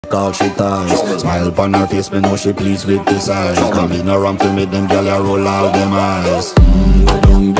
Call she ties. Smile upon her face, me know she pleased with this eyes. Coming around to make them gyal a roll out them eyes. Go down